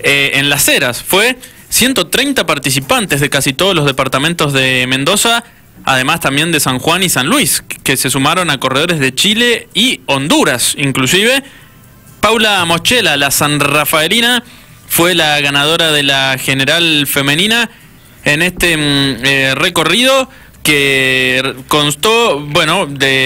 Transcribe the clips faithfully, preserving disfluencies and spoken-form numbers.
eh, en Las Heras. Fue ciento treinta participantes de casi todos los departamentos de Mendoza, además también de San Juan y San Luis, que se sumaron a corredores de Chile y Honduras, inclusive. Paula Moschela, la sanrafaelina, fue la ganadora de la general femenina en este eh, recorrido que constó, bueno,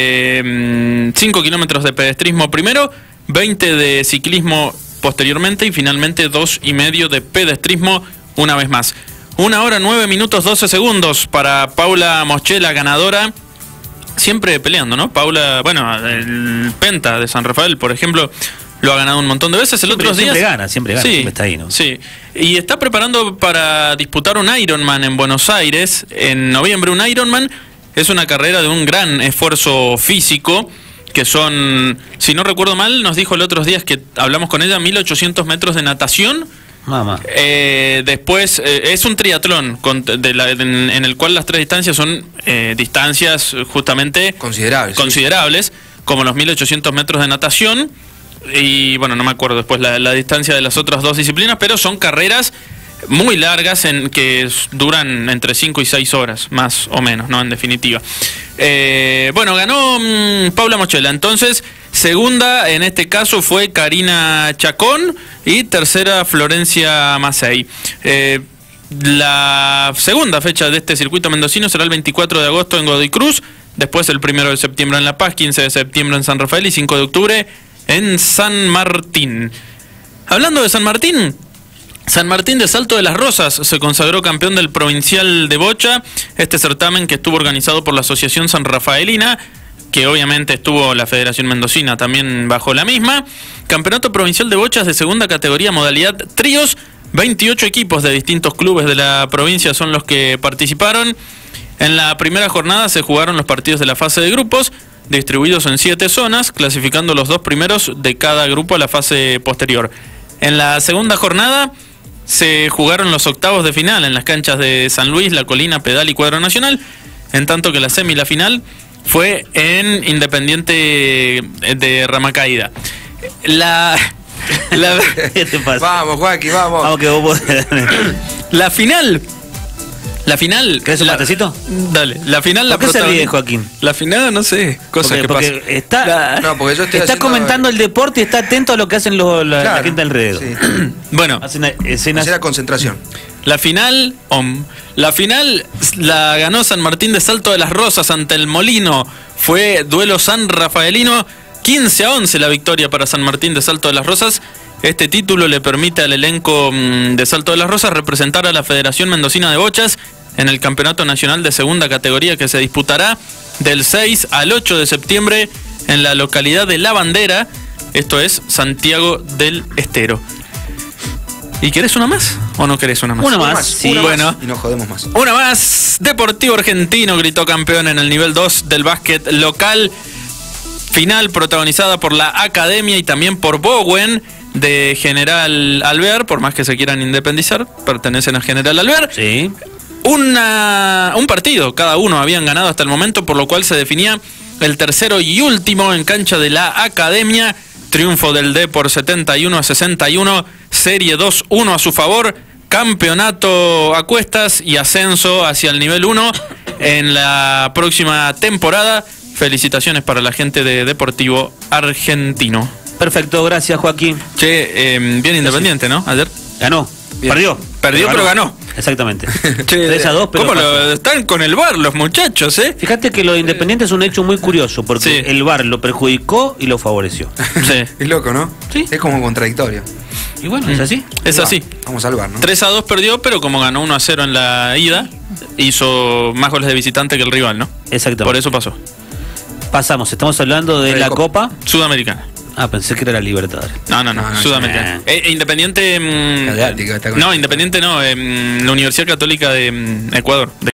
de cinco kilómetros de pedestrismo primero, veinte de ciclismo posteriormente y finalmente dos y medio de pedestrismo una vez más. Una hora, nueve minutos, doce segundos para Paula Moschela, ganadora, siempre peleando, ¿no? Paula, bueno, el Penta de San Rafael, por ejemplo, lo ha ganado un montón de veces. El siempre, otro día siempre gana, siempre gana, sí, siempre está ahí, ¿no? Sí, y está preparando para disputar un Ironman en Buenos Aires en noviembre. Un Ironman es una carrera de un gran esfuerzo físico, que son, si no recuerdo mal, nos dijo el otro día que hablamos con ella, mil ochocientos metros de natación. Mamá. Eh, después eh, es un triatlón con, de la, en, en el cual las tres distancias son eh, distancias justamente considerables, considerables, sí, como los mil ochocientos metros de natación. Y bueno, no me acuerdo después la, la distancia de las otras dos disciplinas, pero son carreras muy largas en que duran entre cinco y seis horas, más o menos, ¿no? En definitiva. Eh, bueno, ganó mmm, Paula Moschela. Entonces, segunda en este caso fue Karina Chacón y tercera Florencia Macei. Eh, la segunda fecha de este circuito mendocino será el veinticuatro de agosto en Godoy Cruz, después el primero de septiembre en La Paz, quince de septiembre en San Rafael y cinco de octubre en San Martín. Hablando de San Martín, San Martín de Salto de las Rosas se consagró campeón del Provincial de Bocha, este certamen que estuvo organizado por la Asociación San Rafaelina, que obviamente estuvo la Federación Mendocina también bajo la misma. Campeonato Provincial de Bochas de segunda categoría, modalidad tríos, veintiocho equipos de distintos clubes de la provincia son los que participaron. En la primera jornada se jugaron los partidos de la fase de grupos, distribuidos en siete zonas, clasificando los dos primeros de cada grupo a la fase posterior. En la segunda jornada se jugaron los octavos de final en las canchas de San Luis, La Colina, Pedal y Cuadro Nacional, en tanto que la semi y la final fue en Independiente de Ramacaída. La, la ¿Qué te pasa? Vamos, Joaquín, vamos. Vamos que vos podés. La final. La final. ¿Querés un la, matecito? Dale. La final la ¿Por qué se ríe, protagoniza- Joaquín? La final, no sé. Cosas Porque, que porque pasan. está, No, porque yo estoy está haciendo- comentando el deporte y está atento a lo que hacen los, la, Claro, la gente alrededor. sí. Bueno, Hacen escenas. Hacer la concentración. la final, om, la final la ganó San Martín de Salto de las Rosas ante el Molino. Fue duelo San Rafaelino, quince a once la victoria para San Martín de Salto de las Rosas. Este título le permite al elenco mmm, de Salto de las Rosas representar a la Federación Mendocina de Bochas en el Campeonato Nacional de Segunda Categoría, que se disputará del seis al ocho de septiembre en la localidad de La Bandera, esto es Santiago del Estero. ¿Y querés una más o no querés una más? Una Una más, más, sí. una Bueno. más y nos jodemos más. Una más. Deportivo Argentino gritó campeón en el nivel dos del básquet local. Final protagonizada por la Academia y también por Bowen de General Alvear, por más que se quieran independizar, pertenecen a General Alvear. Sí. Una, un partido, cada uno habían ganado hasta el momento, por lo cual se definía el tercero y último en cancha de la Academia. Triunfo del D por setenta y uno a sesenta y uno, serie dos uno a su favor, campeonato a cuestas y ascenso hacia el nivel uno en la próxima temporada. Felicitaciones para la gente de Deportivo Argentino. Perfecto, gracias, Joaquín. Che, eh, bien Independiente, ¿no? Ayer. Ganó. Bien. Perdió. Perdió, pero ganó. Exactamente. Che, tres a dos, pero ¿cómo pasó. lo, están con el V A R los muchachos, eh? Fíjate que lo de Independiente es un hecho muy curioso, porque Sí. el V A R lo perjudicó y lo favoreció. Sí. Es loco, ¿no? Sí. Es como contradictorio. Y bueno, es así. Es Va, así. Vamos a salvar, ¿no? tres a dos perdió, pero como ganó uno a cero en la ida, hizo más goles de visitante que el rival, ¿no? Exactamente. Por eso pasó. Pasamos, estamos hablando de De la Copa. Copa. Sudamericana. Ah, pensé que era la Libertadores. No, no, no, No, no, Sudamericana. no. Eh, Independiente. mm, Galáctica, está con- no, Independiente no, eh, mm, la Universidad Católica de mm, Ecuador.